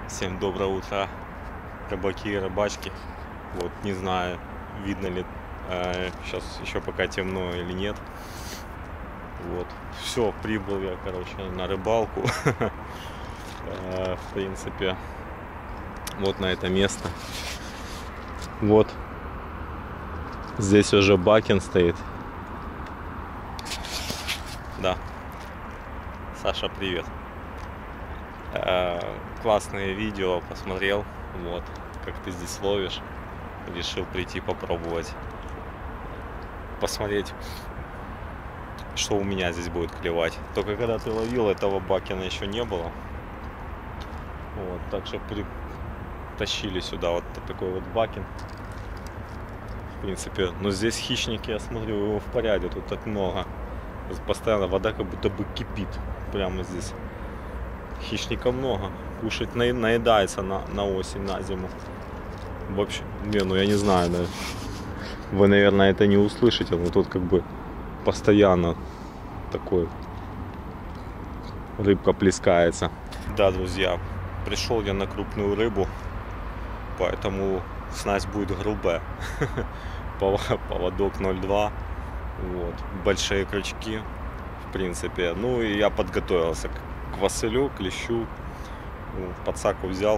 Всем доброе утро, рыбаки и рыбачки. Вот, не знаю, видно ли сейчас еще пока темно или нет. Вот, все, прибыл я, короче, на рыбалку. В принципе, вот на это место. Вот, здесь уже Бакин стоит. Да, Саша, привет. Классное видео посмотрел, вот, как ты здесь ловишь, решил прийти попробовать, посмотреть, что у меня здесь будет клевать. Только когда ты ловил, этого Бакина еще не было, вот, так что притащили сюда вот такой вот Бакин, в принципе. Но здесь хищники, я смотрю, его в порядке, тут так много, постоянно вода как будто бы кипит прямо здесь. Хищника много, кушать наедается на осень, на зиму. В общем, ну я не знаю, да. Вы, наверное, это не услышите, но тут как бы постоянно такой рыбка плескается. Да, друзья, пришел я на крупную рыбу, поэтому снасть будет грубая. Поводок 0,2, вот, большие крючки, в принципе. Ну и я подготовился к василю, клещу, подсаку взял.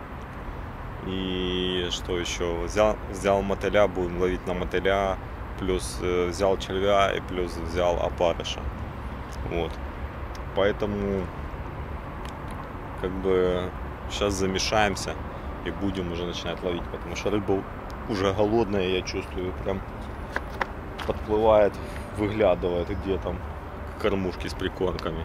И что еще? Взял мотыля, будем ловить на мотыля, плюс взял червя и плюс взял опарыша. Вот. Поэтому как бы сейчас замешаемся и будем уже начинать ловить, потому что рыба уже голодная, я чувствую, прям подплывает, выглядывает где там кормушки с прикормками.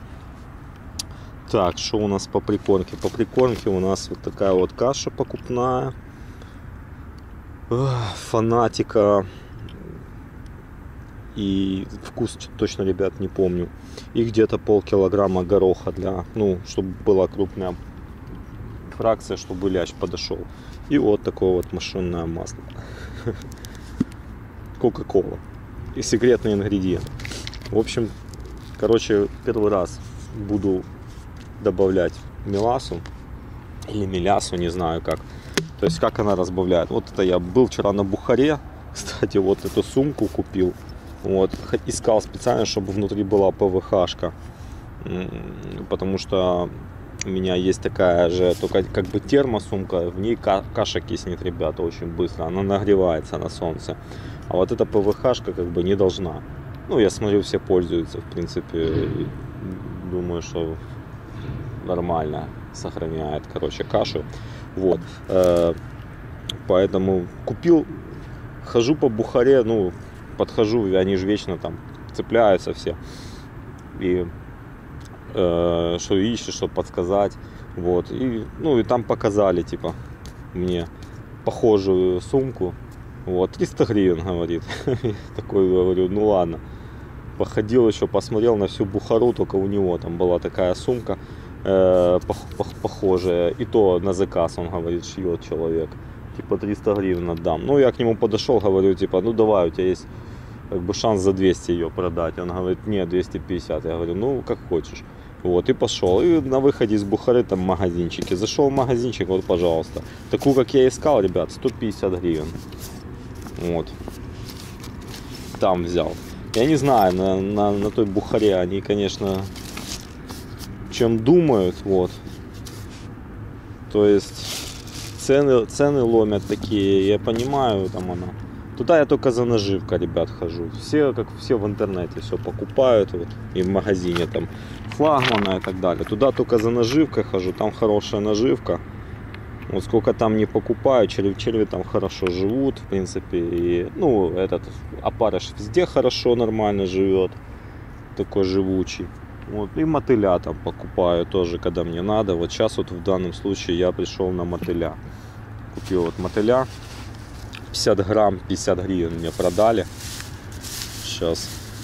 Так, что у нас по прикормке? По прикормке у нас вот такая вот каша покупная. Фанатика. И вкус точно, ребят, не помню. И где-то полкилограмма гороха для, ну, чтобы была крупная фракция, чтобы лящ подошел. И вот такое вот машинное масло. Кока-кола. И секретный ингредиент. В общем, короче, первый раз буду добавлять меласу или мелясу, не знаю как. То есть как она разбавляет. Вот это я был вчера на Бухаре, кстати, вот эту сумку купил. Вот, искал специально, чтобы внутри была ПВХ-шка, потому что у меня есть такая же, только как бы термосумка, в ней каша киснет, ребята, очень быстро, она нагревается на солнце. А вот эта ПВХ-шка как бы не должна. Ну, я смотрю, все пользуются, в принципе, думаю, что нормально сохраняет, короче, кашу. Вот, поэтому купил, хожу по Бухаре, ну, подхожу, они же вечно там цепляются все, и что ищешь, что подсказать, вот, и, ну, и там показали, типа, мне похожую сумку, вот, 300 гривен, говорит. Такой, говорю, ну ладно. Походил еще, посмотрел на всю Бухару, только у него там была такая сумка похожая, и то на заказ, он говорит, шьет человек, типа 300 гривен отдам. Ну, я к нему подошел, говорю, типа, ну давай, у тебя есть как бы шанс за 200 ее продать. Он говорит, нет, 250. Я говорю, ну, как хочешь. Вот, и пошел. И на выходе из Бухары там магазинчики. Зашел в магазинчик, вот, пожалуйста. Такую, как я искал, ребят, 150 гривен. Вот. Там взял. Я не знаю, на той Бухаре они, конечно, чем думают, вот. То есть цены ломят такие, я понимаю, там она. Туда я только за наживкой, ребят, хожу. Все, как все в интернете, все покупают, вот, и в магазине там флагмана и так далее. Туда только за наживкой хожу, там хорошая наживка. Вот сколько там не покупаю, черви там хорошо живут, в принципе. И, ну, этот опарыш везде хорошо, нормально живет, такой живучий. Вот, и мотыля там покупаю тоже, когда мне надо. Вот сейчас вот в данном случае я пришел на мотыля. Купил вот мотыля. 50 грамм, 50 гривен мне продали. Сейчас.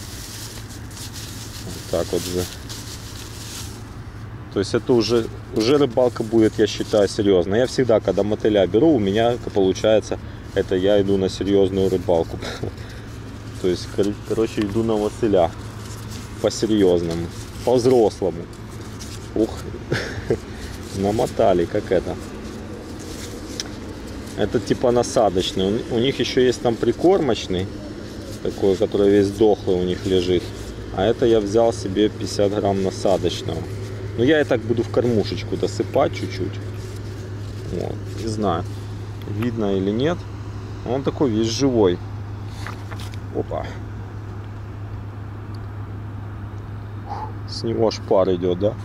Вот так вот же. То есть это уже рыбалка будет, я считаю, серьезная. Я всегда, когда мотыля беру, у меня получается, это я иду на серьезную рыбалку. То есть, короче, иду на мотыля. По-серьезному. По-взрослому. Ух. намотали, как это. Это типа насадочный. У них еще есть там прикормочный, такой, который весь дохлый у них лежит. А это я взял себе 50 грамм насадочного. Но я и так буду в кормушечку досыпать чуть-чуть. Вот. Не знаю, видно или нет. Он такой весь живой. Опа. С него аж пар идет, да?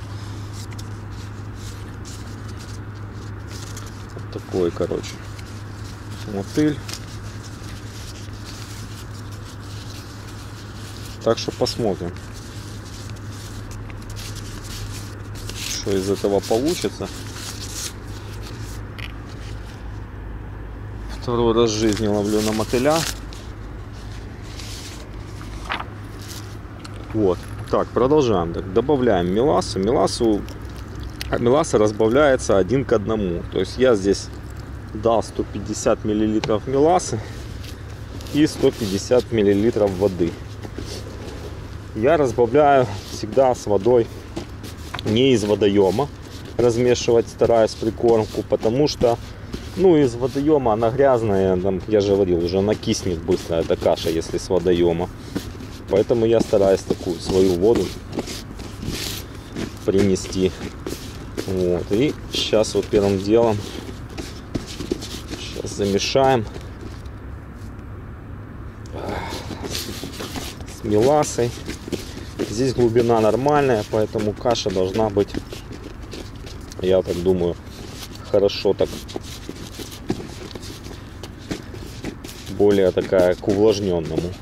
Вот такой, короче, мотыль. Так что посмотрим, что из этого получится. Второй раз в жизни ловлю на мотыля. Вот. Так, продолжаем. Так, добавляем мелассу. Меласса разбавляется 1 к 1. То есть я здесь дал 150 мл мелассы и 150 мл воды. Я разбавляю всегда с водой не из водоема. Размешивать стараюсь прикормку, потому что из водоема она грязная. Там, я же говорил, уже накиснет быстро эта каша, если с водоема. Поэтому я стараюсь такую свою воду принести. Вот. И сейчас вот первым делом сейчас замешаем с мелассой. Здесь глубина нормальная, поэтому каша должна быть, я так думаю, хорошо так, более такая к увлажненному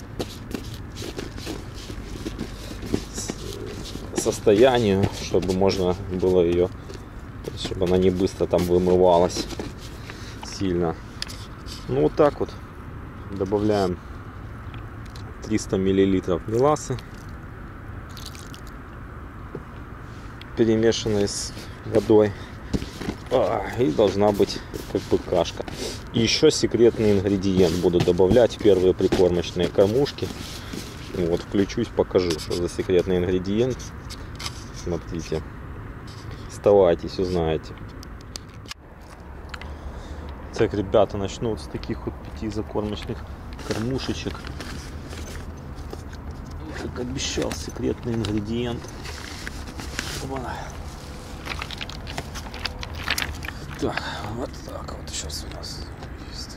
состоянию, чтобы можно было ее, чтобы она не быстро там вымывалась сильно. Ну вот так вот добавляем 300 мл мелассы, перемешанной с водой, и должна быть как бы кашка. И еще секретный ингредиент буду добавлять в первые прикормочные кормушки. Вот, включусь, покажу, что за секретный ингредиент. Смотрите, оставайтесь, узнаете. Так, ребята, начну вот с таких вот 5 закормочных кормушечек. Как обещал, секретный ингредиент. Так, вот так вот сейчас у нас есть.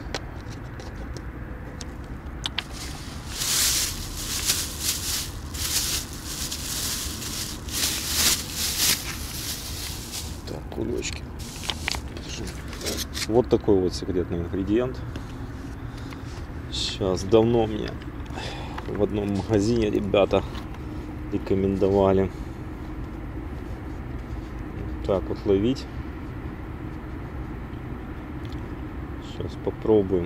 Так, кулечки. Вот такой вот секретный ингредиент. Сейчас давно мне в одном магазине ребята рекомендовали так вот ловить. Сейчас попробуем.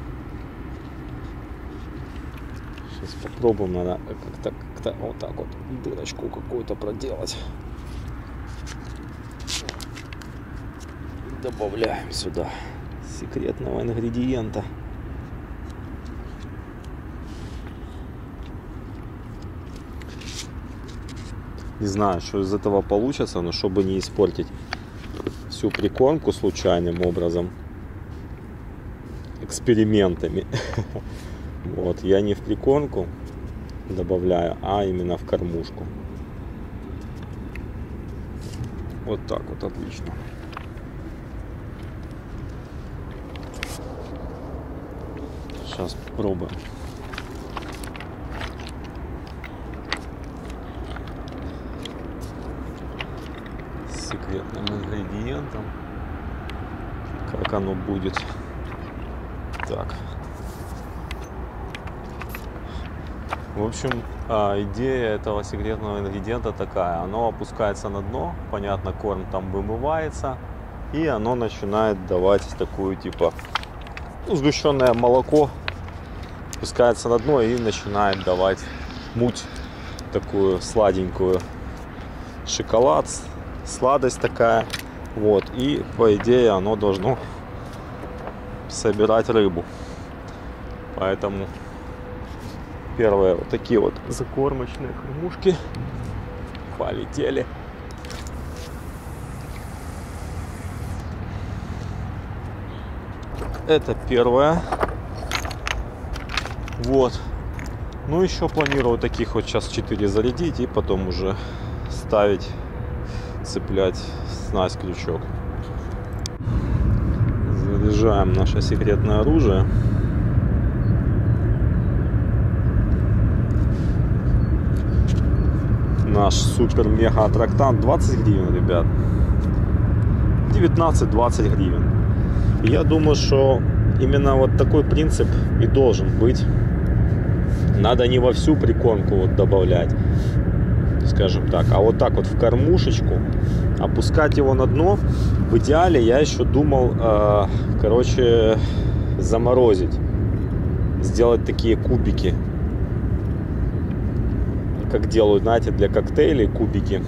Надо как-то вот так вот дырочку какую-то проделать. Добавляем сюда секретного ингредиента. Не знаю, что из этого получится, но чтобы не испортить всю прикормку случайным образом, экспериментами, вот, я не в прикормку добавляю, а именно в кормушку. Вот так вот, отлично. Сейчас попробуем. С секретным ингредиентом. Как оно будет. Так. В общем, идея этого секретного ингредиента такая. Оно опускается на дно. Понятно, корм там вымывается. И оно начинает давать такую типа сгущенное молоко. Опускается на дно и начинает давать муть такую сладенькую. Шоколад, сладость такая. Вот. И по идее оно должно собирать рыбу. Поэтому первые вот такие вот закормочные кормушки полетели. Это первое. Вот. Ну, еще планирую таких вот сейчас 4 зарядить и потом уже ставить, цеплять снасть, крючок. Заряжаем наше секретное оружие. Наш супер-мега-аттрактант. 20 гривен, ребят. 19-20 гривен. И я думаю, что именно вот такой принцип и должен быть. Надо не во всю прикормку вот добавлять, скажем так, а вот так вот в кормушечку, опускать его на дно. В идеале я еще думал, короче, заморозить, сделать такие кубики, как делают, знаете, для коктейлей кубики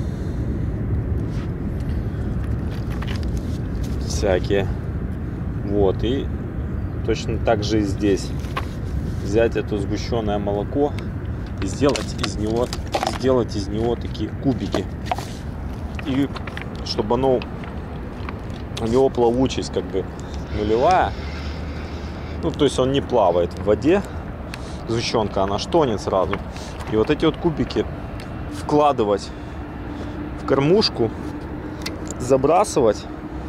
всякие. Вот, и точно так же и здесь взять это сгущенное молоко и сделать из него такие кубики, и чтобы оно, у него плавучесть как бы нулевая, ну то есть он не плавает в воде, сгущенка, она штонет сразу. И вот эти вот кубики вкладывать в кормушку, забрасывать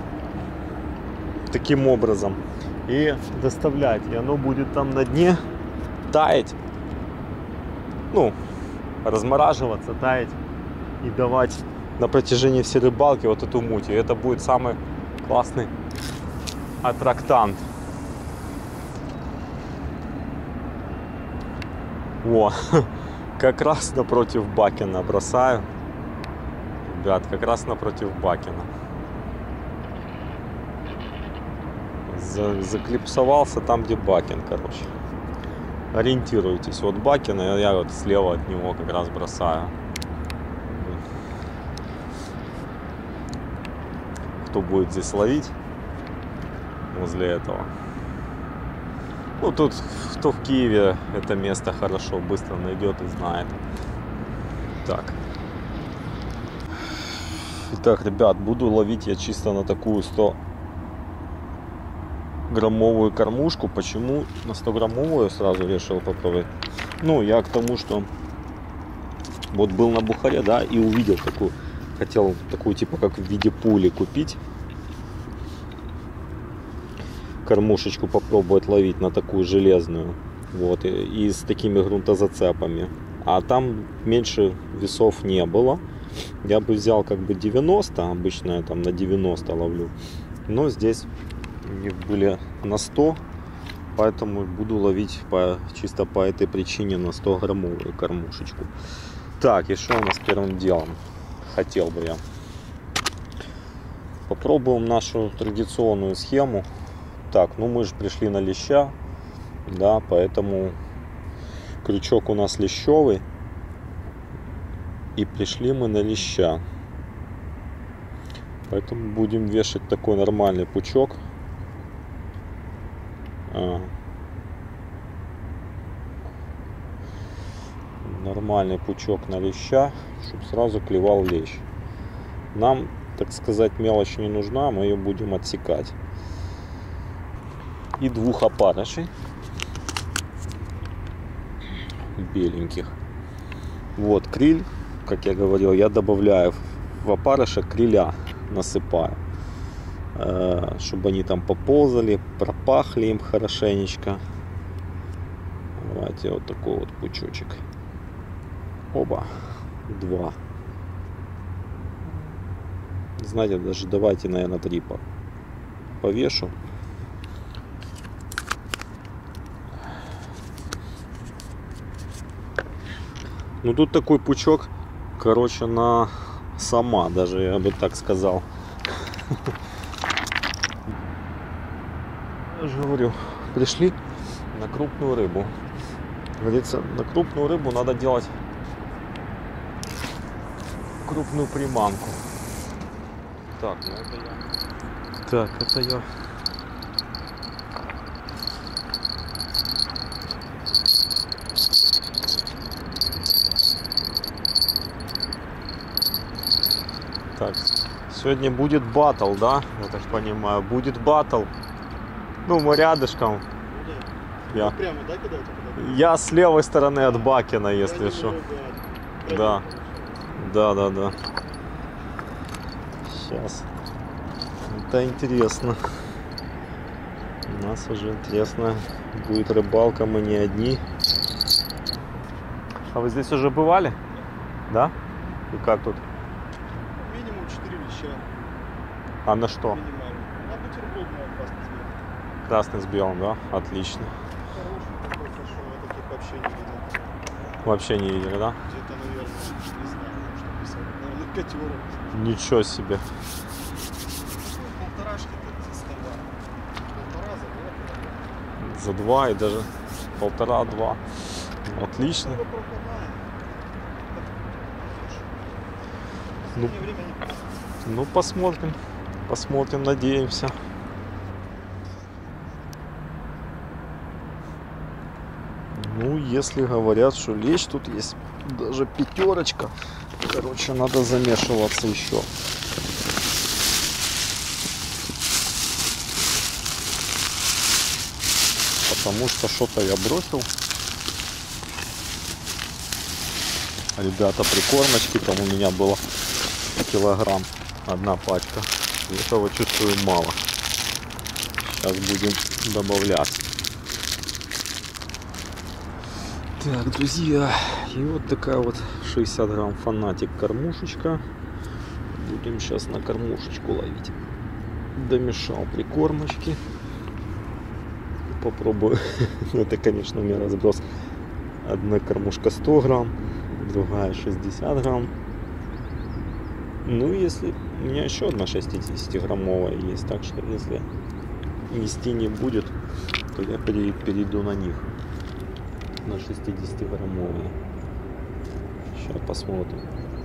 таким образом и доставлять, и оно будет там на дне таять, ну, размораживаться, таять и давать на протяжении всей рыбалки вот эту муть. И это будет самый классный аттрактант. О, как раз напротив Бакена бросаю. Ребят, как раз напротив Бакена. Заклипсовался там, где Бакен, короче. Ориентируйтесь. Вот Бакен, я вот слева от него как раз бросаю. Кто будет здесь ловить возле этого? Ну, тут, кто в Киеве это место хорошо, быстро найдет и знает. Так. Итак, ребят, буду ловить я чисто на такую 100-граммовую кормушку. Почему на 100-граммовую сразу решил попробовать? Ну, я к тому, что вот был на Бухаре, да, и увидел такую, хотел такую типа как в виде пули купить. Кормушечку попробовать ловить на такую железную, вот, и с такими грунтозацепами, а там меньше весов не было. Я бы взял как бы 90, обычно я там на 90 ловлю, но здесь у них были на 100, поэтому буду ловить чисто по этой причине на 100-граммовую кормушечку. Так, и что у нас первым делом хотел бы я? Попробуем нашу традиционную схему. Так, ну мы же пришли на леща, да, поэтому крючок у нас лещевый, и пришли мы на леща, поэтому будем вешать такой нормальный пучок. Нормальный пучок на леща, чтобы сразу клевал лещ. Нам, так сказать, мелочь не нужна, мы ее будем отсекать. И 2 опарышей беленьких. Вот криль, как я говорил, я добавляю в опарыша криля, насыпаю, чтобы они там поползали, пропахли им хорошенечко. Давайте вот такой вот пучочек. Оба, 2. Знаете, даже давайте, наверное, 3 повешу. Ну тут такой пучок, короче, на сама, даже я бы так сказал. Я же говорю, пришли на крупную рыбу. Говорится, на крупную рыбу надо делать крупную приманку. Так, ну это я. Так, это я. Так, сегодня будет батл, да? Я так понимаю, будет батл Ну, мы рядышком. Я, Прямо, да, кидаете? я с левой стороны от Бакина, если что. Да. Да. Сейчас. Это интересно. У нас уже интересно будет рыбалка, мы не одни. А вы здесь уже бывали? Да? И как тут? Минимум 4 веща. А на что? Минимально. На бутерброд на красный цвет. Красный с белым, да? Отлично. Хороший такой пошел, я таких вообще не видел. Вообще не видели, да? Где-то, наверное, не знаю, что писать. Наверное, котёрок. Ничего себе. Полторашки-то за стола. Полтора за 2. За 2 и даже 1,5-2. Отлично. Ну, ну посмотрим. Посмотрим, надеемся. Ну, если говорят, что лещ тут есть даже 5. Короче, надо замешиваться еще. Потому что что-то я бросил. Ребята, прикормочки там у меня было килограмм, 1 пачка. И этого чувствую мало. Сейчас будем добавлять. Так, друзья, и вот такая вот 60 грамм фанатик кормушечка. Будем сейчас на кормушечку ловить. Домешал прикормочки. Попробую. Это, конечно, у меня разброс. Одна кормушка 100 грамм, другая 60 грамм. Ну, если у меня еще одна 60-граммовая есть, так что если нести не будет, то я перейду на них, на 60-граммовые. Сейчас посмотрим,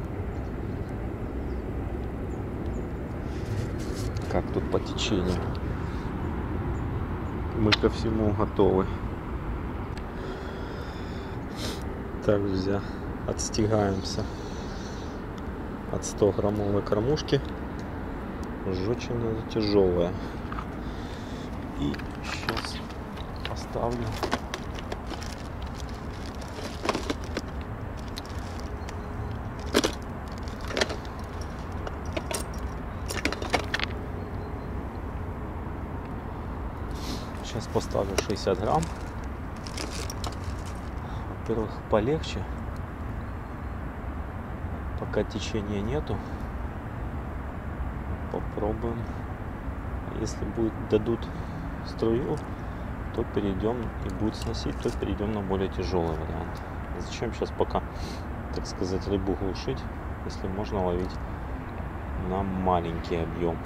как тут по течению. Мы ко всему готовы. Так, друзья, отстигаемся от 100-граммовой кормушки. Уж очень она тяжелая. И сейчас поставлю. Сейчас поставлю 60 грамм. Во-первых, полегче. Пока течения нету. Попробуем. Если дадут струю, то перейдем и будет сносить, то перейдем на более тяжелый вариант. Зачем сейчас пока, так сказать, рыбу глушить, если можно ловить на маленький объем.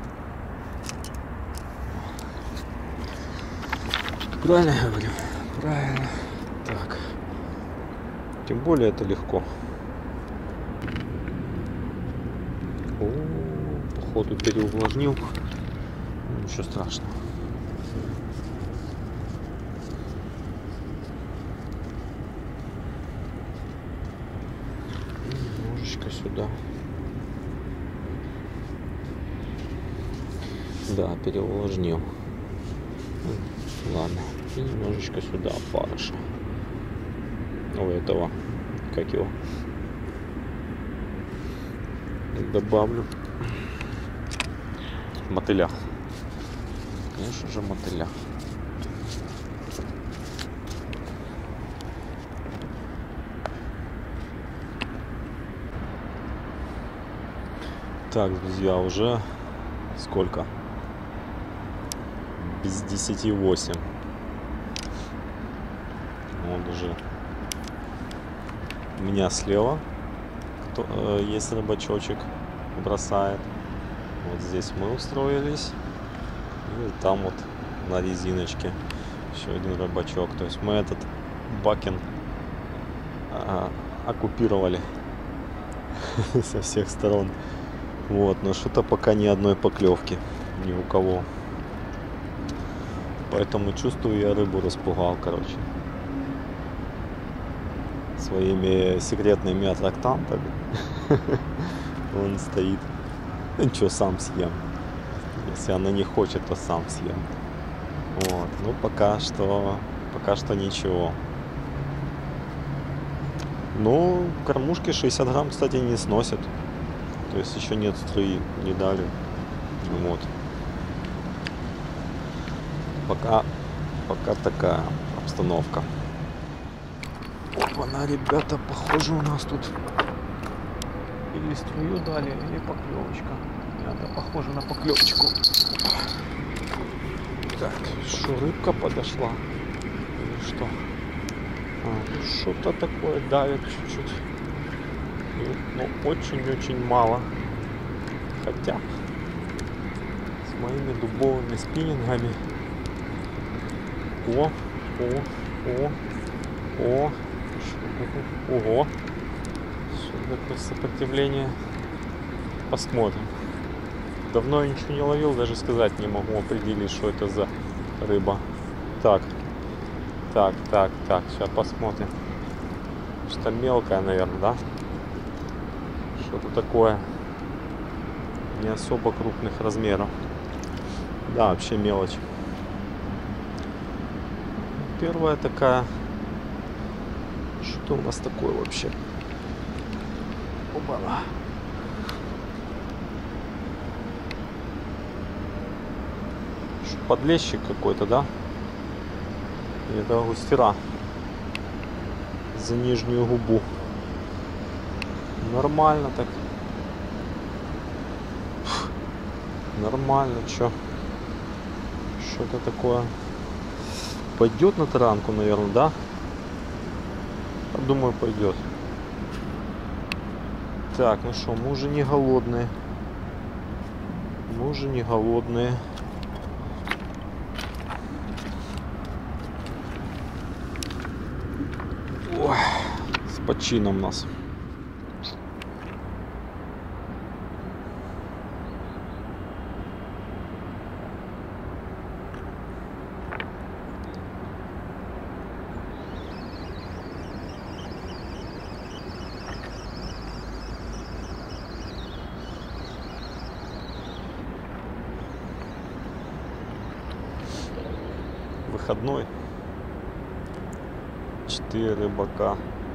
Правильно я говорю? Правильно. Так. Тем более это легко. О, походу переувлажнил. Ничего страшного. Немножечко сюда. Да, переувлажнил. Ладно. И немножечко сюда опарыша. У этого, как его, добавлю мотыля. Конечно же, мотыля. Так, друзья, уже сколько? Без 10:08. Вот уже у меня слева есть рыбачочек, бросает. Вот здесь мы устроились. И там вот на резиночке еще один рыбачок. То есть мы этот Бакин оккупировали со всех сторон. Вот, но что-то пока ни одной поклевки ни у кого. Поэтому чувствую, я рыбу распугал, короче, своими секретными аттрактантами. Он стоит. Ничего, сам съем. Если она не хочет, то сам съем. Вот, ну пока что ничего. Ну, кормушки 60 грамм, кстати, не сносят. То есть еще нет струи, не дали. Вот. Пока такая обстановка. Опа-на, ребята, похоже у нас тут или струю дали, или поклевочка. Это похоже на поклевочку. Так, что, рыбка подошла? Или что? Ну, что-то такое давит чуть-чуть. Но очень-очень мало. Хотя с моими дубовыми спиннингами. Ого. Что такое сопротивление? Посмотрим. Давно я ничего не ловил, даже сказать не могу определить, что это за рыба. Так, сейчас посмотрим. Что-то мелкое, наверное, да? Что-то такое не особо крупных размеров. Да, вообще мелочь. Первая такая. Что у нас такое вообще? Опа-на. Подлещик какой-то, да? Или это густера за нижнюю губу. Нормально так. Нормально, что это такое? Пойдет на таранку, наверное, да? Я думаю, пойдет. Так, ну что, мы уже не голодные. Ой, с почином нас. Выходной. 4 рыбака.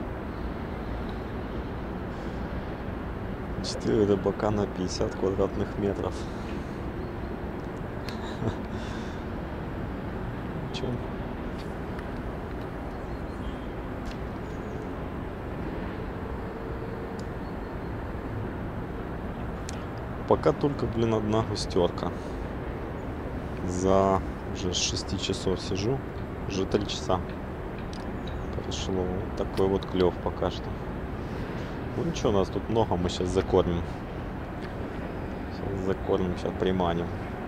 4 рыбака на 50 квадратных метров. Чем? Пока только, блин, одна густерка. За уже с 6 часов сижу. Уже 3 часа прошло. Вот такой вот клев пока что. Ну ничего, нас тут много, мы сейчас закормим. Сейчас приманим.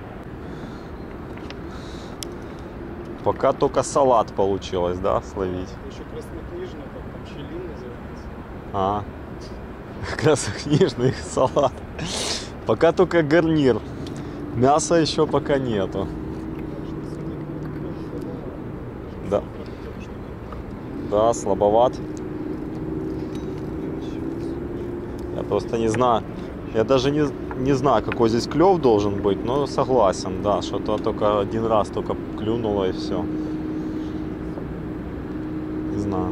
Пока только салат получилось, да, словить? Еще краснокнижный, там щелин называется. А, краснокнижный салат. Пока только гарнир. Мяса еще пока нету. Да. Да, слабоват. Я просто не знаю. Я даже не знаю, какой здесь клев должен быть, но согласен, да, что-то только один раз только клюнуло и все. Не знаю.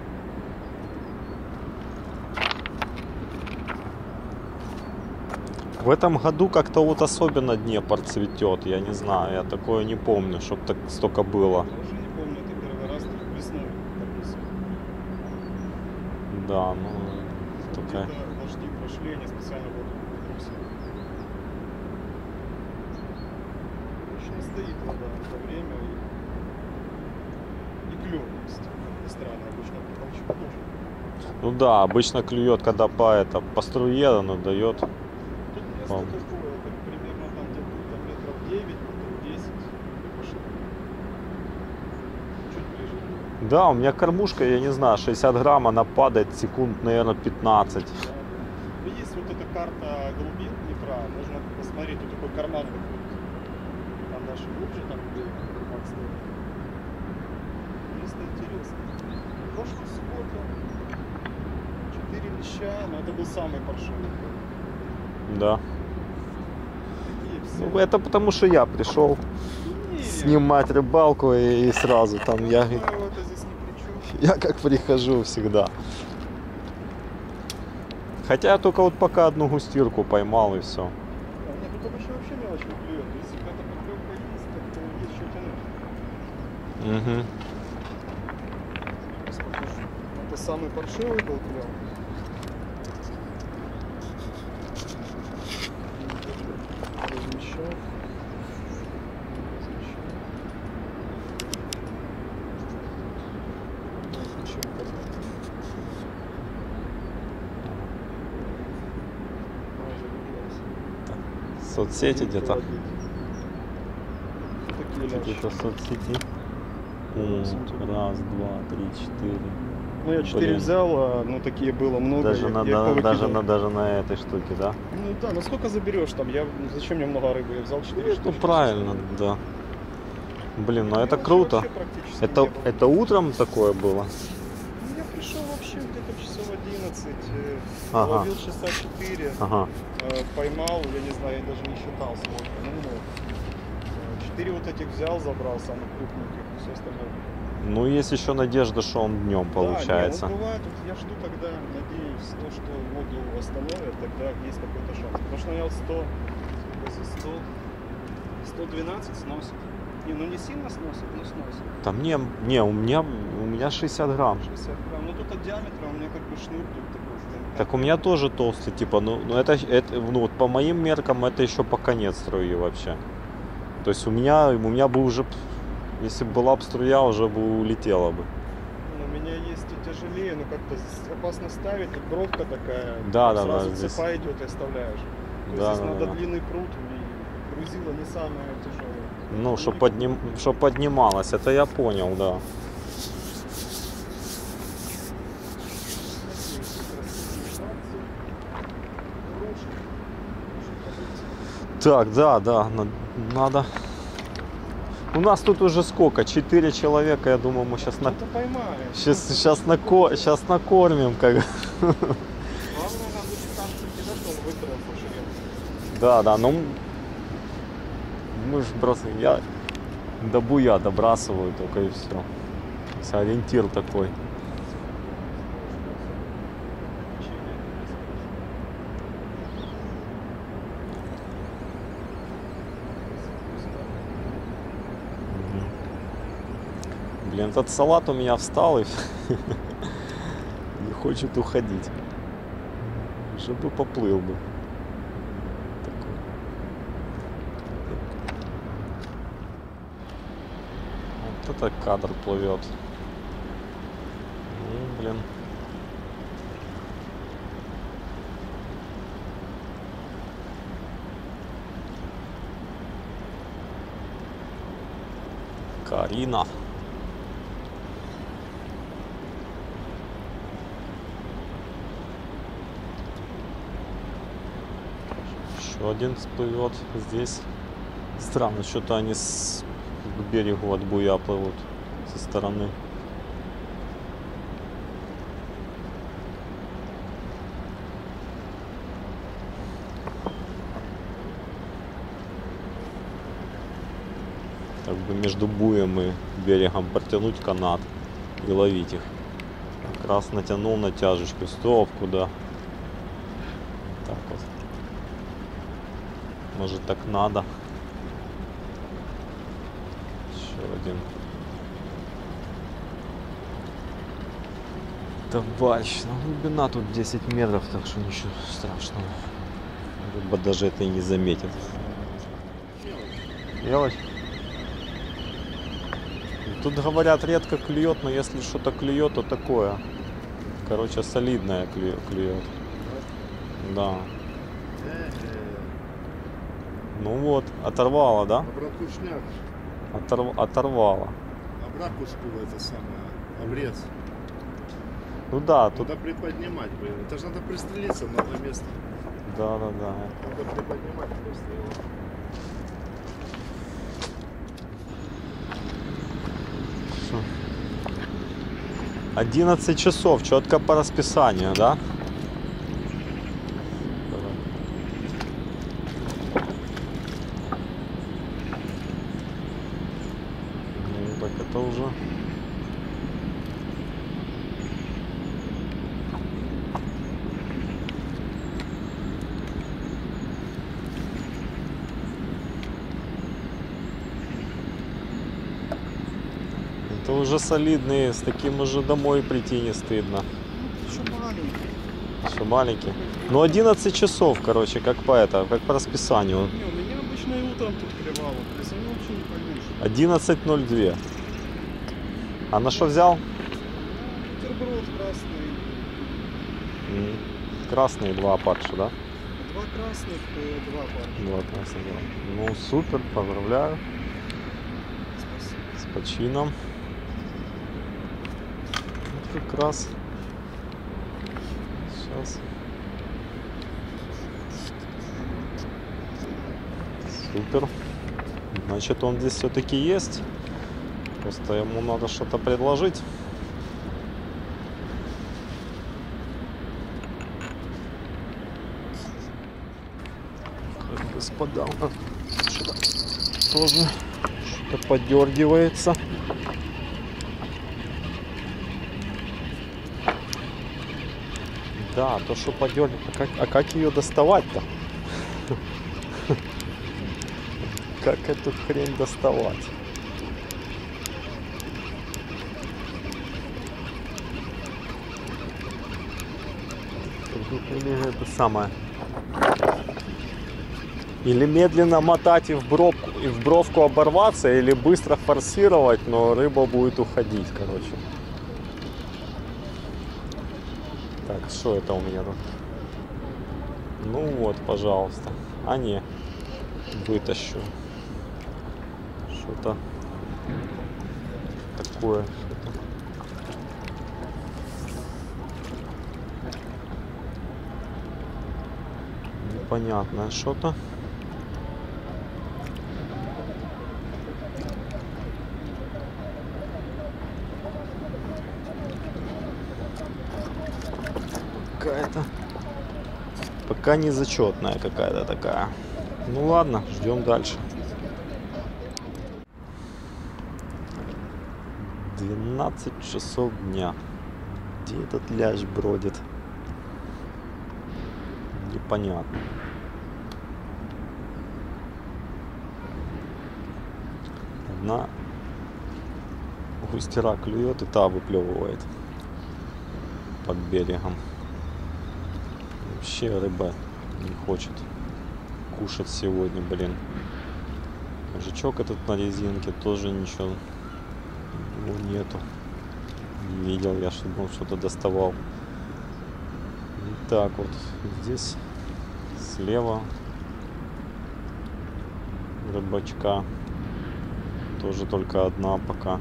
В этом году как-то вот особенно Днепр цветет, я не знаю, я такое не помню, чтобы так столько было. Я уже не помню, это первый раз весной допустим. Да, ну такая. Дожди прошли, они специально воду бросили. Еще не стоит вода в это время и клюв есть. Это странно, обычно толчок тоже. Ну да, обычно клюет, когда по струе оно дает. Тут место такое, это примерно там где-то метров 9, потом 10 и пошли. Чуть ближе. Да, у меня кормушка, я не знаю, 60 грамм, она падает секунд, наверное, 15. Да. Есть вот эта карта глубин Днепра, можно посмотреть, тут такой карман выходит. Там дальше глубже, там где рыбак стоит. Место интересное. Прошлую субботу 4 леща, но это был самый паршивый. Да. Такие все. Ну, это потому что я пришел Не, снимать рыбалку и сразу там я Это здесь ни при чем. я как прихожу всегда. Хотя я только вот пока одну густирку поймал и все. Нет, тут обычно вообще мелочь не клюет. Если какая-то поклевка есть, то есть что тянуть. Угу. Сейчас покажу. Это самый паршивый был клев. Размещал. Соцсети где-то. Такие лящи. Где-то в соцсети. Раз, два, три, четыре. Ну я 4 Блин. взял, а, ну такие было много. Даже я на, их даже, повыкидывал. даже на этой штуке, да? Ну да, ну сколько заберешь там? Я, зачем мне много рыбы? Я взял 4 штуки. Ну правильно, да. Блин, ну это Мелочи круто. вообще практически Это, не было. это утром такое было? Ну, я пришел вообще где-то часов 11, Ага. ловил часа 4, Ага. поймал, я не знаю, я даже не считал сколько. Ну, много. 4 вот этих взял, забрал, самых крупненьких, все остальное. Ну есть еще надежда, что он днем получается. Да, не, вот бывает, вот я жду тогда, надеюсь, то, что воду остановят, тогда есть какой-то шанс. Потому что я вот 112 сносит. Не, ну не сильно сносит, но сносит. Там не, у меня 60 грамм. 60 грамм. Ну тут от диаметра у меня как бы шнур тут такой. Так у меня тоже толстый, типа, ну это ну, вот по моим меркам это еще пока нет струи вообще. То есть у меня бы уже, если бы была бы струя, уже бы улетела бы. Ну, у меня есть и тяжелее, но как-то опасно ставить. Тут бровка такая. Да, там да, сразу да, здесь- цепа идет и оставляешь. То есть Да, здесь да, надо да. длинный пруд, и грузило не самое тяжелое. Ну, чтоб поднималась, это я понял, да. Так, да, надо. У нас тут уже сколько? 4 человека, я думаю, мы сейчас Это поймаем. сейчас накормим, как. Главное, нам лучше там кидать, что он выстроил по ширине. Да, ну мы же просто я до буя добрасываю только и все. Ориентир такой. Блин, этот салат у меня встал и не хочет уходить. Уже бы поплыл бы. Такой. Вот это кадр плывет. Ну, блин. Карина. Еще один всплывет здесь. Странно, что-то они к берегу от буя плывут со стороны. Так бы между буем и берегом протянуть канат и ловить их. Как раз натянул натяжечку. Стоп, куда? Так вот. Может так надо. Еще один. Товарищ, ну глубина тут 10 метров, так что ничего страшного. Рыба даже это и не заметит. Мелочь. Тут говорят, редко клюет, но если что-то клюет, то такое. Короче, солидное клюет. Да. Ну вот, оторвало, да? Обратку шняк. Оторвало. Обратку шкула это самое. Обрез. Ну да, тут. Надо приподнимать, блин. Это же надо пристрелиться на одно место. Да. Надо приподнимать просто его. 11 часов, четко по расписанию, да? это уже... Это уже солидные, с таким уже домой прийти не стыдно. Еще маленький. Еще маленький. Ну 11 часов, короче, как по расписанию. Не, у меня обычно и утром тут клевало. То есть они вообще не поймешь. 11:02. А на что взял? Бутерброд красный. Красные 2 опарыша, да? 2 красных, 2 пар. 2 красных, да. Ну супер, поздравляю. Спасибо. С почином. Вот как раз. Сейчас. Супер. Значит, он здесь все-таки есть. Просто ему надо что-то предложить. Так, господа, у нас что-то тоже что-то подергивается. Да, то, что подергивается. А как ее доставать-то? Как эту хрень доставать? Или это самое. Или медленно мотать и в бровку оборваться, или быстро форсировать, но рыба будет уходить, короче. Так, что это у меня тут? Ну вот, пожалуйста. А не, вытащу. Что-то такое. Непонятное что-то. Какая-то пока не зачетная какая-то такая. Ну ладно, ждем дальше. 12 часов дня. Где этот лящ бродит? Непонятно. Одна густера клюет и та выплевывает под берегом. Вообще рыба не хочет кушать сегодня, блин. Мужичок этот на резинке тоже ничего его нету. Не видел я, чтобы он что-то доставал. И так вот здесь слева рыбачка тоже только одна пока.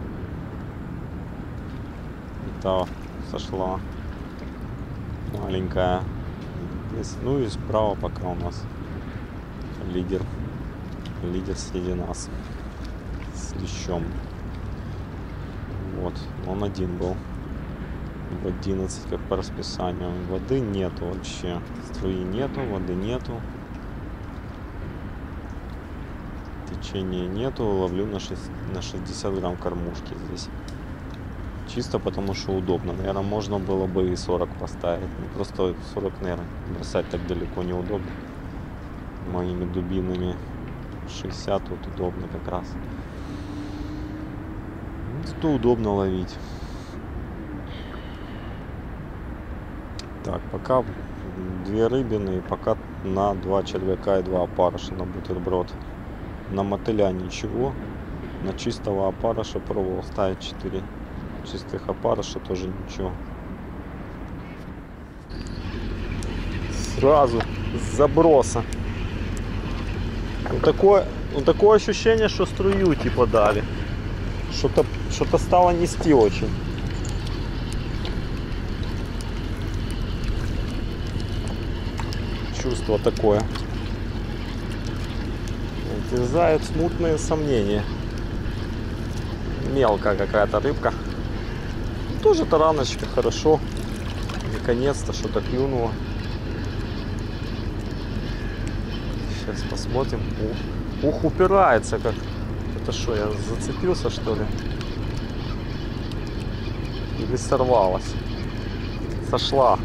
И та сошла маленькая. Здесь, ну и справа пока у нас лидер среди нас с лещом. Вот, он один был в 11, как по расписанию. Воды нету вообще, струи нету, воды нету, течения нету. Ловлю на 60 грамм кормушки здесь. Чисто потому что удобно. Наверное, можно было бы и 40 поставить. Ну, просто 40, наверное, бросать так далеко неудобно. Моими дубинами 60 вот удобно как раз. Зато удобно ловить. Так, пока 2 рыбины, пока на 2 червяка и 2 опарыша на бутерброд. На мотыля ничего. На чистого опарыша пробовал ставить 4 чистых опарыша, тоже ничего. Сразу с заброса. Вот такое ощущение, что струю типа дали. Что-то стало нести очень. Чувство такое. Терзают смутные сомнения. Мелкая какая-то рыбка. Тоже тараночка, хорошо. Наконец-то что-то клюнуло. Сейчас посмотрим. Ух, упирается как Это что, я зацепился, что ли? Или сорвалась? Сошла.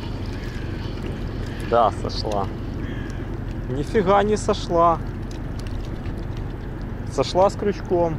Да, сошла. Нифига не сошла. Сошла с крючком.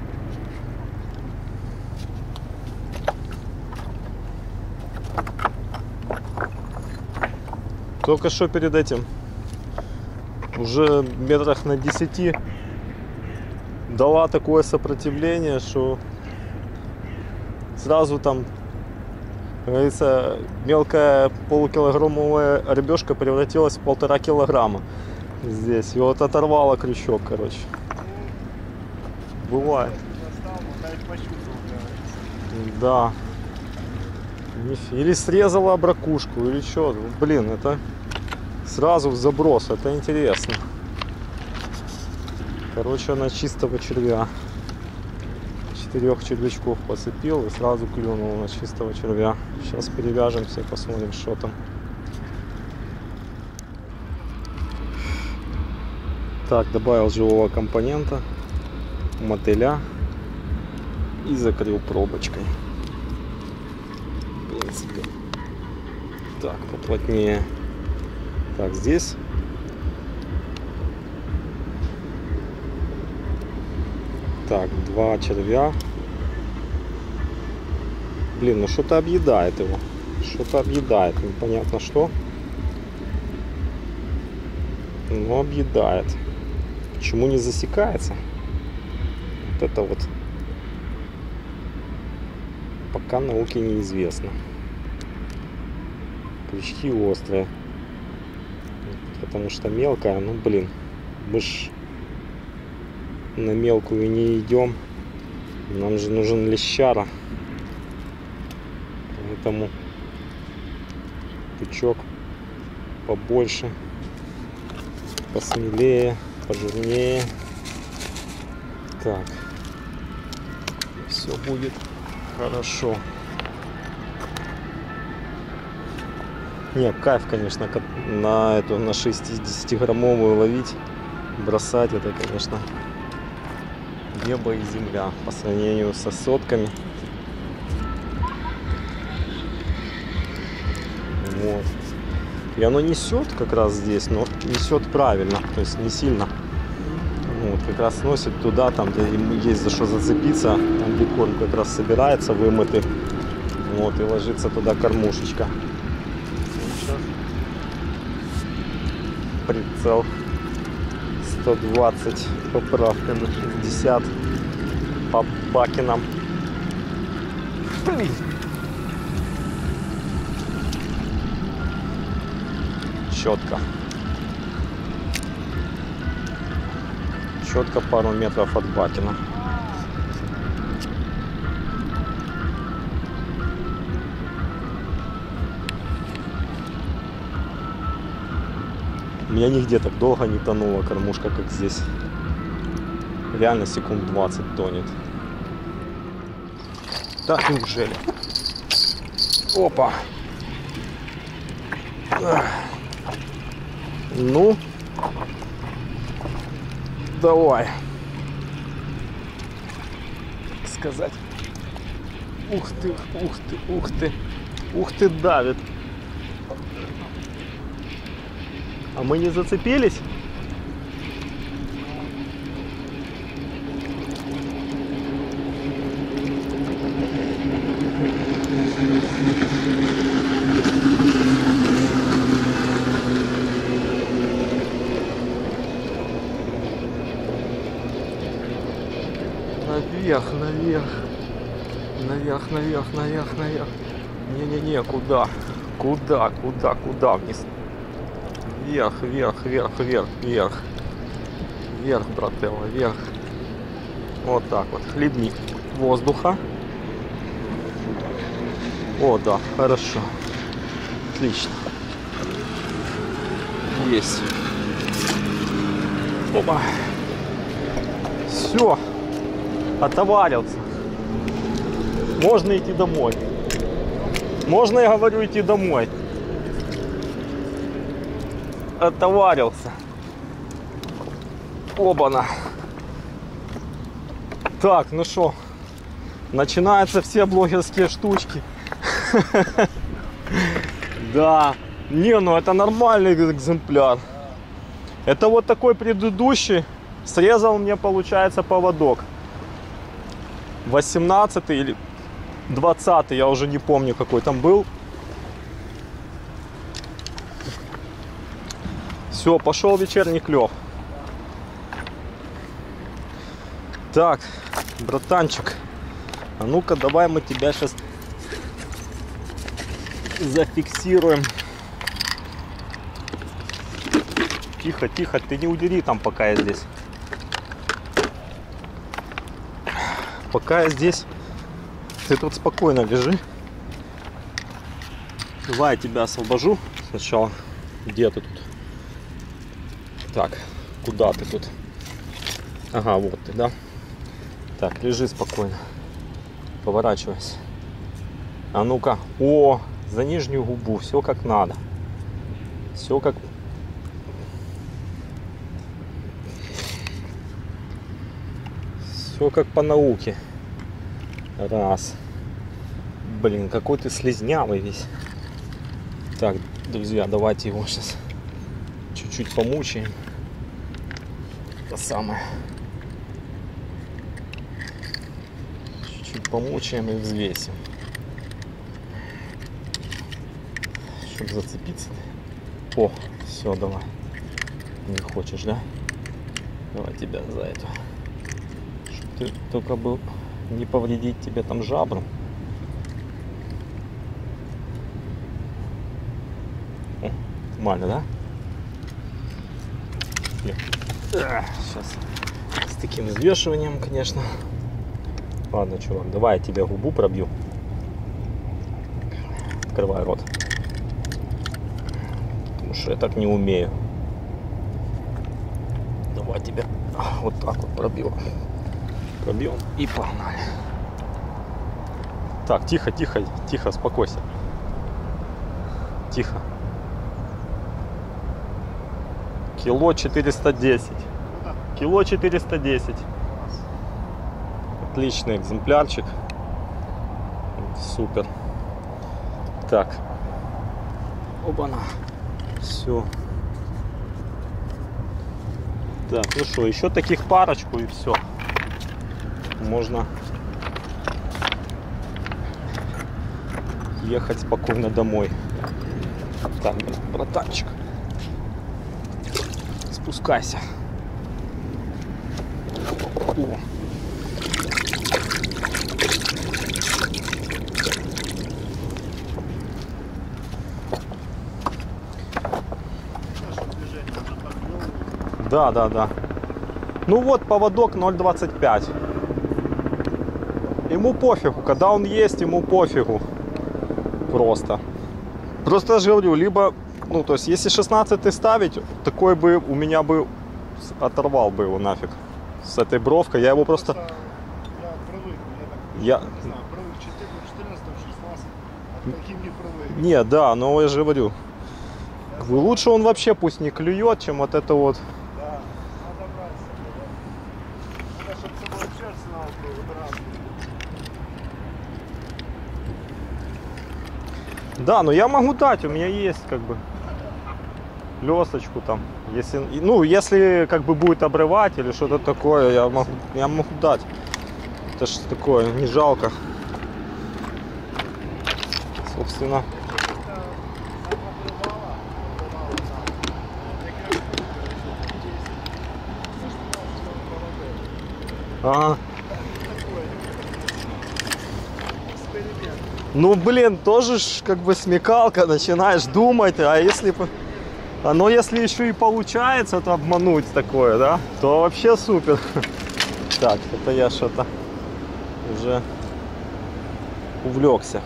Только что перед этим уже метрах на 10 дала такое сопротивление, что сразу там, как говорится, мелкая полукилограммовая рыбешка превратилась в 1,5 килограмма здесь. И вот оторвала крючок, короче. Бывает. Да. Или срезала бракушку, или что. Блин, это сразу в заброс, это интересно. Короче, она чистого червя. 4 червячков посыпил и сразу клюнул на чистого червя. Сейчас перевяжемся и посмотрим, что там. Так, добавил живого компонента, мотыля и закрыл пробочкой. В принципе. Так, поплотнее. Так, здесь. Так, 2 червя. Блин, ну что-то объедает его. Что-то объедает, непонятно что. Но объедает. Почему не засекается? Вот это вот пока науке неизвестно. Крючки острые. Потому что мелкая, ну блин, мы ж на мелкую не идем. Нам же нужен лещара. Поэтому крючок побольше, посмелее, пожирнее. Так, все будет хорошо. Не, кайф, конечно, на эту, на 60-граммовую ловить, бросать, это, конечно, небо и земля по сравнению со сотками. Вот. И оно несет как раз здесь, но несет правильно, то есть не сильно. Вот, как раз носит туда, там где есть за что зацепиться, там где корм как раз собирается вымытый. Вот, и ложится туда кормушечка. Прицел 120, поправка на 60 по бакинам. Четко. Четко пару метров от бакина. У меня нигде так долго не тонула кормушка, как здесь. Реально секунд 20 тонет. Так, неужели? Опа! Ну, давай. Так сказать. Ух ты, ух ты, ух ты. Ух ты, давит. А мы не зацепились? Наверх, наверх. Наверх, наверх, наверх, наверх. Не-не-не, куда? Куда, куда, куда вниз? Вверх, вверх, вверх, вверх, вверх. Вверх, брателло, вверх. Вот так вот. Хлебник воздуха. О, да, хорошо. Отлично. Есть. Опа. Все. Отоварился. Можно идти домой. Можно, я говорю, идти домой. Отоварился. Оба-на. Так, ну что, начинаются все блогерские штучки. Да, не, ну это нормальный экземпляр. Это вот такой предыдущий, срезал мне, получается, поводок. 18 или 20, я уже не помню, какой там был. Все, пошел вечерний клев. Так, братанчик, а ну-ка давай мы тебя сейчас зафиксируем. Тихо, тихо, ты не удери там, пока я здесь. Пока я здесь, ты тут спокойно лежи. Давай я тебя освобожу сначала. Где ты тут? Так, куда ты тут? Ага, вот ты, да? Так, лежи спокойно. Поворачивайся. А ну-ка. О, за нижнюю губу. Все как надо. Все как... Все как по науке. Раз. Блин, какой ты слизнявый весь. Так, друзья, давайте его сейчас чуть-чуть помучаем. Это самое. Чуть-чуть помучаем и взвесим. Чтобы зацепиться. О, все, давай. Не хочешь, да? Давай тебя за это. Чтоб ты только был не повредить тебе там жабру. О, нормально, да? Сейчас с таким взвешиванием, конечно. Ладно, чувак, давай я тебе губу пробью. Открывай рот. Потому что я так не умею. Давай тебя вот так вот пробью. Пробьем и погнали. Так, тихо, тихо, тихо, успокойся. Тихо. Кило 410. Кило 410. Отличный экземплярчик. Супер. Так. Оба-на. Все. Так, ну что, еще таких парочку и все. Можно ехать спокойно домой. Так, братанчик. Спускайся. О. Да, да, да. Ну вот поводок 0,25. Ему пофигу, когда он есть, ему пофигу. Просто. Просто я же говорю, либо, ну то есть, если 16 ставить, такой бы у меня бы оторвал бы его нафиг. С этой бровкой, я его просто... Я привык, Я... не знаю, привык 14, 16, а таким не привык. Не, да, но я же говорю, лучше он вообще пусть не клюет, чем вот это вот. Да, надо брать с собой, да. Надо, чтобы с собой шерсть на округ выбираться. Да, но я могу дать, у меня есть как бы лесочку там. Если, ну, если как бы будет обрывать или что-то такое, я могу дать. Это ж такое, не жалко. Собственно. Ага. Ну, блин, тоже ж как бы смекалка, начинаешь думать, а если... Но если еще и получается то обмануть такое, да, то вообще супер. Так, это я что-то уже увлекся.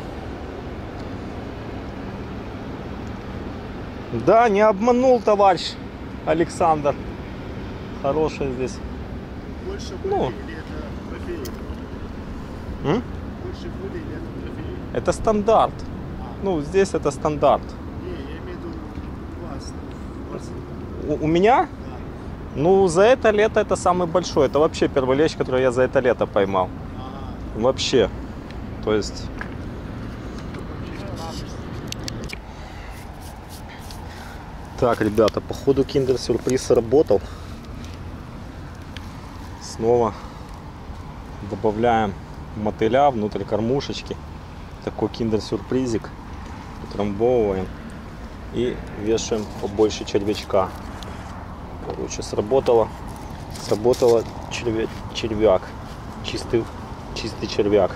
Да, не обманул товарищ Александр. Хороший здесь. Больше были Ну. или это трофеи? Больше были или это трофеи? Это стандарт. Ну, здесь это стандарт. Не, я имею в виду у вас. У меня? Ну, за это лето это самый большой. Это вообще первый лещ, который я за это лето поймал. Вообще. То есть... Так, ребята, походу киндер-сюрприз сработал. Снова добавляем мотыля внутрь кормушечки. Такой киндер-сюрпризик. Утрамбовываем. И вешаем побольше червячка. Короче, сработало червяк. Чистый червяк.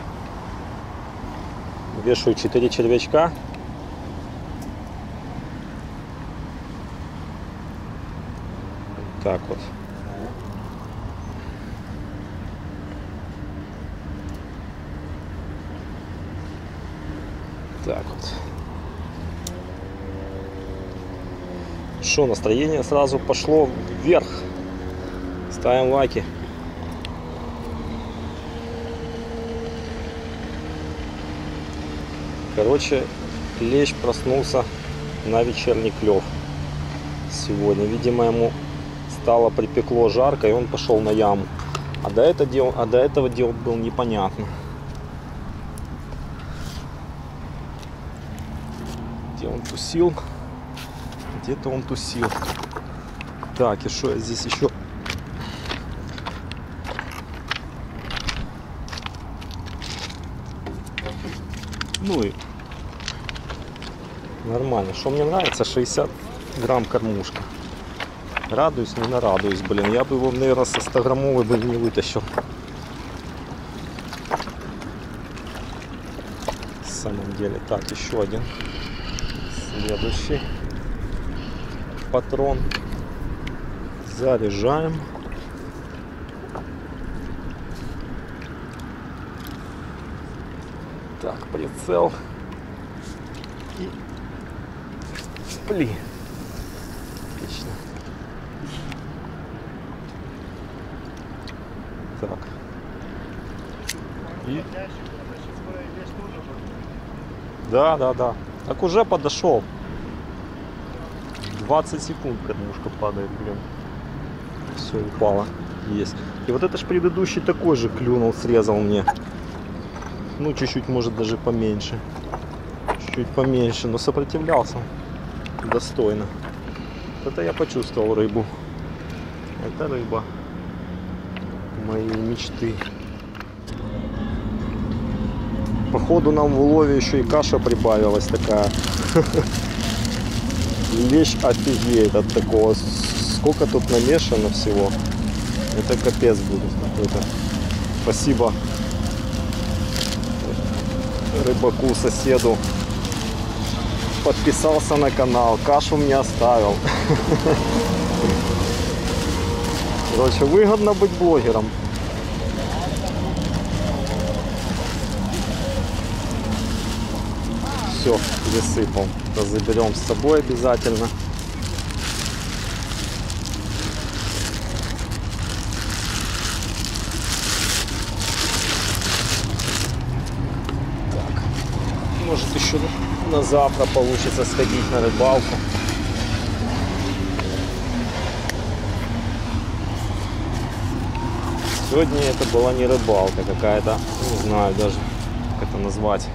Вешаю 4 червячка. Так вот. Так вот. Что, настроение сразу пошло вверх. Ставим лайки. Короче, лещ проснулся на вечерний клев сегодня. Видимо, ему стало припекло жарко, и он пошел на яму. А до этого дел был непонятно. Где он тусил? Где-то он тусил. Так, и что я здесь еще? Ну и нормально. Что мне нравится? 60 грамм кормушка. Радуюсь, не нарадуюсь, блин. Я бы его, наверное, со 100-граммовой бы не вытащил. В самом деле. Так, еще один. Следующий патрон. Заряжаем. Так, прицел. И... Блин. Отлично. Так. И... Да. Так уже подошел. 20 секунд кормушка падает, блин. Все, упало. Есть. И вот это ж предыдущий такой же клюнул, срезал мне. Ну, чуть-чуть, может, даже поменьше. Чуть-чуть поменьше, но сопротивлялся достойно. Вот это я почувствовал рыбу. Это рыба моей мечты. Походу нам в улове еще и каша прибавилась такая. Лещ офигеет от такого. Сколько тут намешано всего. Это капец будет какой-то. Спасибо рыбаку, соседу. Подписался на канал. Кашу мне оставил. Короче, выгодно быть блогером. Все, пересыпал. Заберем с собой обязательно. Так. Может, еще на завтра получится сходить на рыбалку. Сегодня это была не рыбалка какая-то, не знаю даже, как это назвать.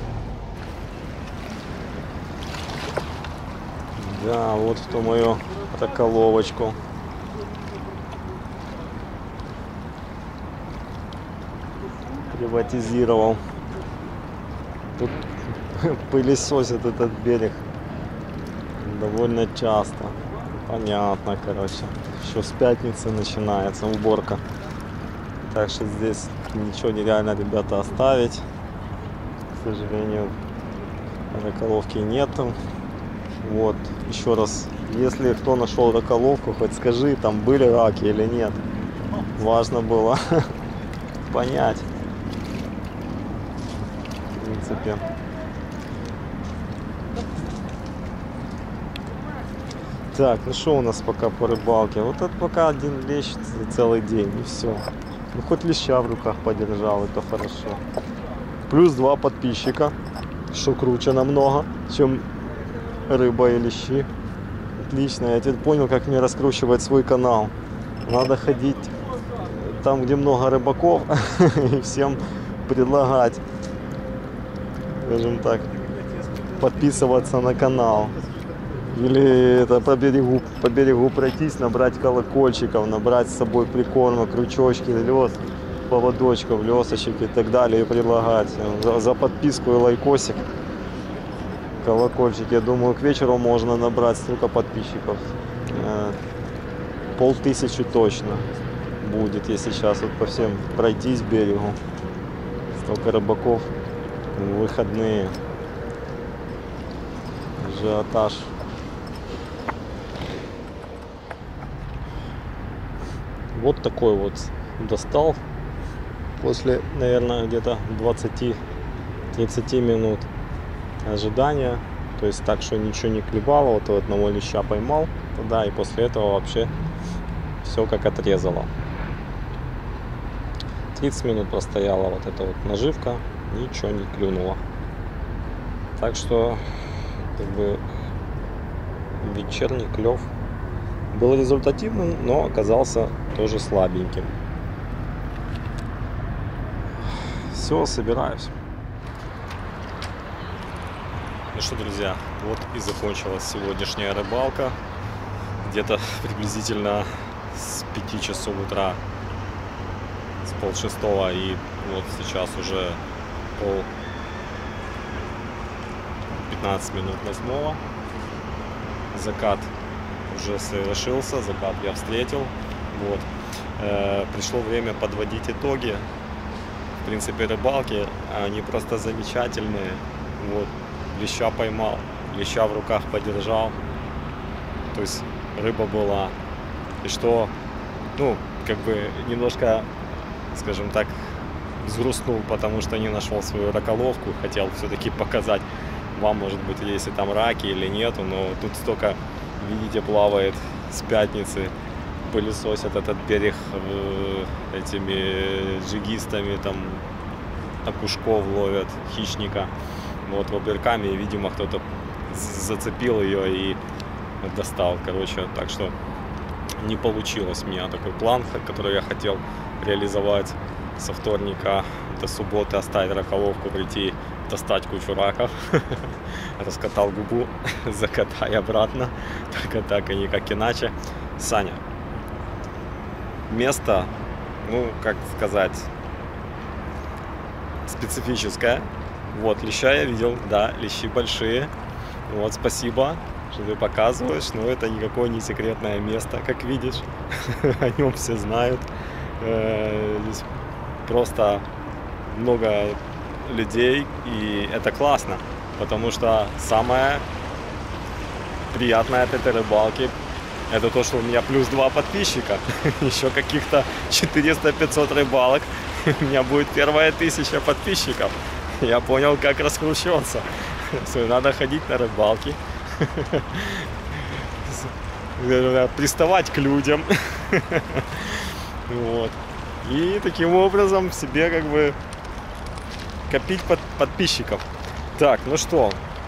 Да, вот в ту мою раколовочку. Приватизировал. Тут пылесосит этот берег довольно часто. Понятно, короче. Еще с пятницы начинается уборка. Так что здесь ничего нереально, ребята, оставить. К сожалению, раколовки нету. Вот, еще раз, если кто нашел раколовку, хоть скажи, там были раки или нет. Важно было понять. В принципе. Так, ну что у нас пока по рыбалке? Вот это пока один лещ целый день, и все. Ну хоть леща в руках подержал, это хорошо. Плюс 2 подписчика, что круче намного, чем рыба и лещи. Отлично, я теперь понял, как мне раскручивать свой канал. Надо ходить там, где много рыбаков, и всем предлагать, скажем так, подписываться на канал. Или это по берегу пройтись, набрать колокольчиков, набрать с собой прикорма, крючочки, лёс, поводочков, лёсочек и так далее, и предлагать. За подписку и лайкосик, колокольчик, я думаю, к вечеру можно набрать столько подписчиков. 500 точно будет, если сейчас вот по всем пройтись берегу. Столько рыбаков в выходные. Ажиотаж. Вот такой вот достал после, наверное, где-то 20-30 минут ожидания. То есть так, что ничего не клевало, вот одного леща поймал туда, и после этого вообще все как отрезало. 30 минут простояла вот эта вот наживка, ничего не клюнуло. Так что как бы вечерний клев был результативным, но оказался тоже слабеньким. Все, собираюсь. Ну что, друзья, вот и закончилась сегодняшняя рыбалка. Где-то приблизительно с 5 часов утра, с 5:30, и вот сейчас уже 15 минут 8. Закат уже совершился, закат я встретил. Вот. Пришло время подводить итоги. В принципе, рыбалки, они просто замечательные. Вот. Леща поймал, леща в руках подержал. То есть рыба была. И что, ну, как бы немножко, скажем так, взгрустнул, потому что не нашел свою раколовку. Хотел все-таки показать вам, может быть, если там раки или нету, но тут столько, видите, плавает с пятницы, пылесосят этот берег этими джигистами, там окушков ловят, хищника, вот, воблерками, и, видимо, кто-то зацепил ее и достал, короче, так что не получилось у меня такой план, который я хотел реализовать со вторника до субботы, оставить раколовку, прийти, достать кучу раков. Раскатал губу, закатай обратно, только так и никак иначе. Саня, место, ну, как сказать, специфическое. Вот, леща я видел, да, лещи большие. Вот, спасибо, что ты показываешь, но это никакое не секретное место, как видишь. О нем все знают. Здесь просто много людей, и это классно, потому что самое приятное от этой рыбалки — это то, что у меня плюс 2 подписчика. Еще каких-то 400-500 рыбалок, у меня будет первая 1000 подписчиков. Я понял, как раскручиваться. Надо ходить на рыбалки, приставать к людям. Вот. И таким образом себе как бы копить подписчиков. Так, ну что,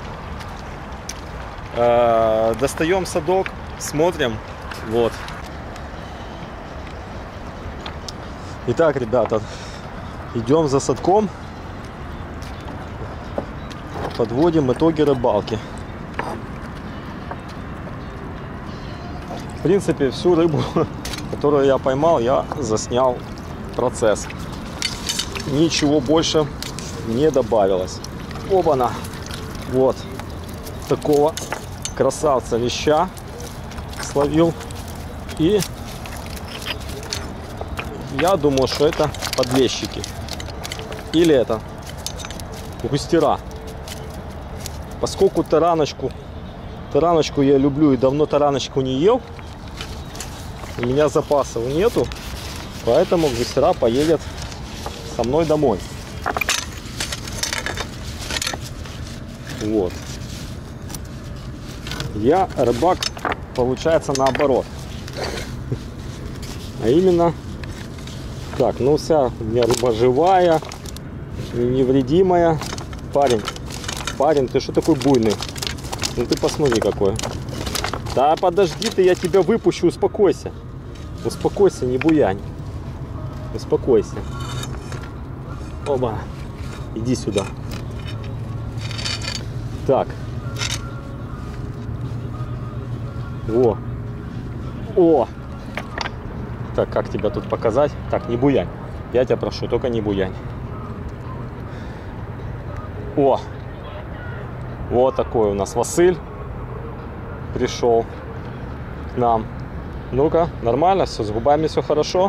достаем садок, смотрим. Вот. Итак, ребята, идем за садком, подводим итоги рыбалки. В принципе, всю рыбу, которую я поймал, я заснял процесс. Ничего больше не добавилось. Оба-на! Вот такого красавца леща словил. И я думаю, что это подлещики. Или это густера. Поскольку тараночку я люблю и давно тараночку не ел, у меня запасов нету, поэтому густера поедет со мной домой. Вот. Я рыбак, получается, наоборот. А именно, так, ну вся у меня рыба живая, невредимая. Парень, ты что такой буйный? Ну ты посмотри какой. Да подожди ты, я тебя выпущу, успокойся. Успокойся, не буянь. Успокойся. Оба. Иди сюда. Так. Во. О! Так, как тебя тут показать? Так, не буянь. Я тебя прошу, только не буянь. О! Вот такой у нас Василь пришел к нам. Ну-ка, нормально, все, с губами все хорошо.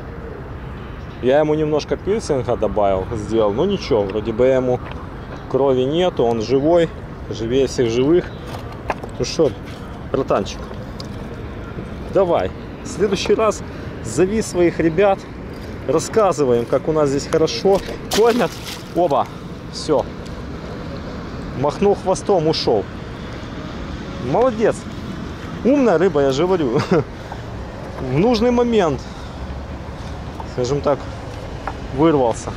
Я ему немножко пирсинга добавил, сделал. Ну ничего, вроде бы ему крови нету, он живой, живее всех живых. Ну что, братанчик, давай, в следующий раз зови своих ребят, рассказываем, как у нас здесь хорошо. Кормят, оба, все. Махнул хвостом, ушел. Молодец. Умная рыба, я же говорю. В нужный момент, скажем так, вырвался.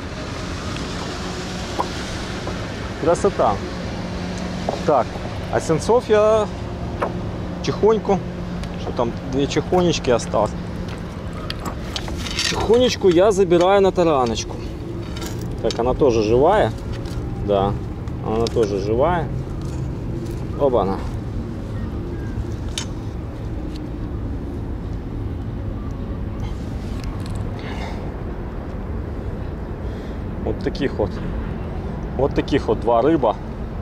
Красота. Так, а сенцов я тихоньку, что там 2 чехонечки осталось. Чехонечку я забираю на тараночку. Так, она тоже живая. Да, она тоже живая. Оба-на. Вот таких вот 2 рыба.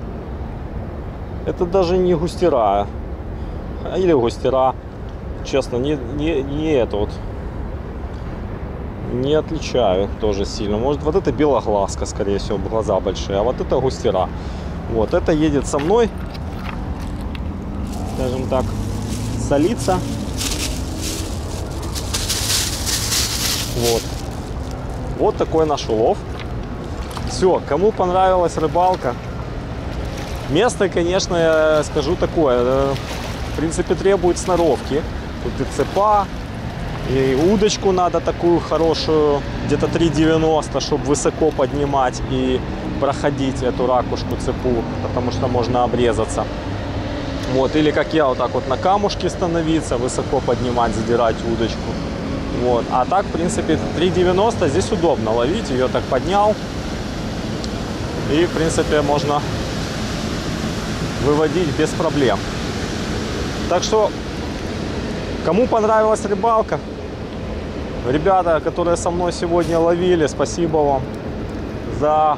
Это даже не густера. Или густера. Честно, не это вот. Не отличаю тоже сильно. Может, вот это белоглазка, скорее всего, глаза большие. А вот это густера. Вот, это едет со мной. Скажем так, солиться. Вот. Вот такой наш улов. Все, кому понравилась рыбалка. Место, конечно, я скажу такое, в принципе, требует сноровки. Тут и цепа, и удочку надо такую хорошую, где-то 3,90, чтобы высоко поднимать и проходить эту ракушку цепу, потому что можно обрезаться. Вот, или как я, вот так вот на камушке становиться, высоко поднимать, задирать удочку. Вот, а так, в принципе, 3,90 здесь удобно ловить, ее так поднял. И, в принципе, можно выводить без проблем. Так что, кому понравилась рыбалка, ребята, которые со мной сегодня ловили, спасибо вам за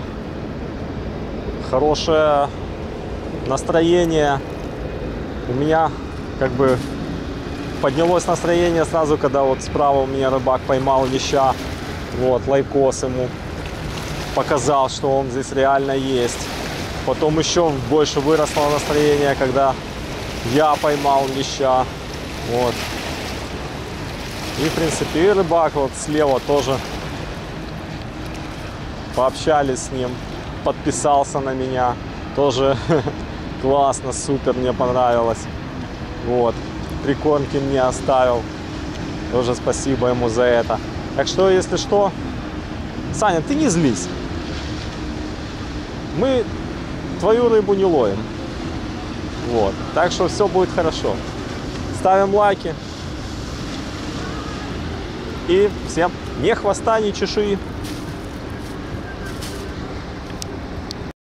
хорошее настроение. У меня как бы поднялось настроение сразу, когда вот справа у меня рыбак поймал леща. Вот, лайкос ему показал, что он здесь реально есть. Потом еще больше выросло настроение, когда я поймал леща. Вот. И, в принципе, и рыбак вот слева тоже. Пообщались с ним, подписался на меня. Тоже классно, супер, мне понравилось. Вот. Прикормки мне оставил. Тоже спасибо ему за это. Так что, если что, Саня, ты не злись. Мы твою рыбу не ловим. Вот. Так что все будет хорошо. Ставим лайки. И всем ни хвоста, ни чешуи.